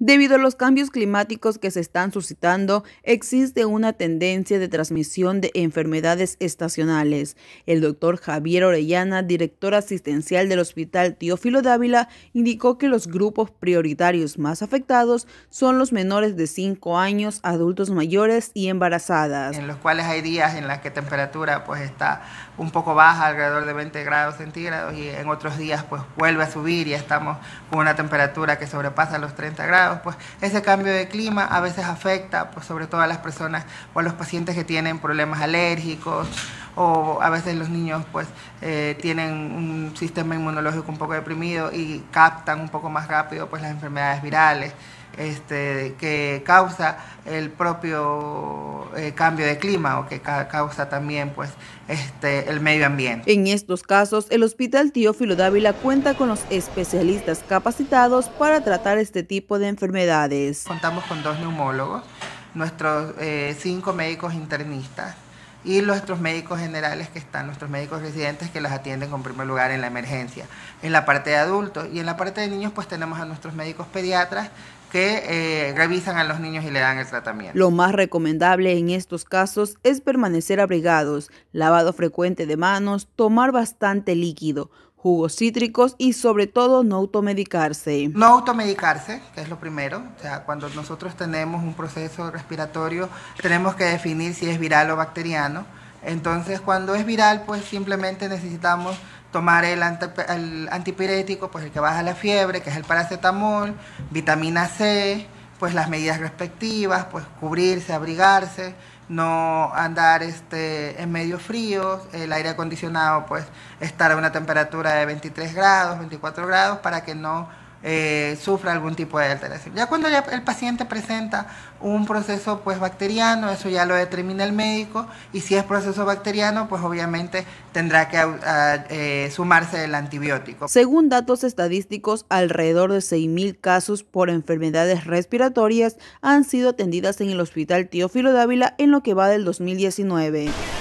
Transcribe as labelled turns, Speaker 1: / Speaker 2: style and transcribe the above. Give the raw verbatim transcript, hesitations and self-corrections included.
Speaker 1: Debido a los cambios climáticos que se están suscitando, existe una tendencia de transmisión de enfermedades estacionales. El doctor Javier Orellana, director asistencial del Hospital Teófilo Dávila, indicó que los grupos prioritarios más afectados son los menores de cinco años, adultos mayores y embarazadas.
Speaker 2: En los cuales hay días en los que temperatura pues está un poco baja, alrededor de veinte grados centígrados, y en otros días pues vuelve a subir y estamos con una temperatura que sobrepasa los treinta grados. Pues ese cambio de clima a veces afecta pues sobre todo a las personas o a los pacientes que tienen problemas alérgicos, o a veces los niños pues eh, tienen un sistema inmunológico un poco deprimido y captan un poco más rápido pues las enfermedades virales este, que causa el propio eh, cambio de clima, o que ca causa también pues este, el medio ambiente.
Speaker 1: En estos casos, el Hospital Teófilo Dávila cuenta con los especialistas capacitados para tratar este tipo de enfermedades.
Speaker 2: Contamos con dos neumólogos, nuestros eh, cinco médicos internistas y nuestros médicos generales que están, nuestros médicos residentes que los atienden en primer lugar en la emergencia. En la parte de adultos y en la parte de niños pues tenemos a nuestros médicos pediatras que eh, revisan a los niños y le dan el tratamiento.
Speaker 1: Lo más recomendable en estos casos es permanecer abrigados, lavado frecuente de manos, tomar bastante líquido, jugos cítricos y sobre todo no automedicarse.
Speaker 2: No automedicarse, que es lo primero. O sea, cuando nosotros tenemos un proceso respiratorio, tenemos que definir si es viral o bacteriano. Entonces, cuando es viral, pues simplemente necesitamos tomar el, anti, el antipirético, pues el que baja la fiebre, que es el paracetamol, vitamina C, pues las medidas respectivas, pues cubrirse, abrigarse, no andar este, en medio frío, el aire acondicionado pues estar a una temperatura de veintitrés grados, veinticuatro grados, para que no eh, sufra algún tipo de alteración. Ya cuando ya el paciente presenta un proceso pues bacteriano, eso ya lo determina el médico, y si es proceso bacteriano pues obviamente tendrá que a, eh, sumarse el antibiótico.
Speaker 1: Según datos estadísticos, alrededor de seis mil casos por enfermedades respiratorias han sido atendidas en el Hospital Teófilo Dávila en lo que va del dos mil diecinueve.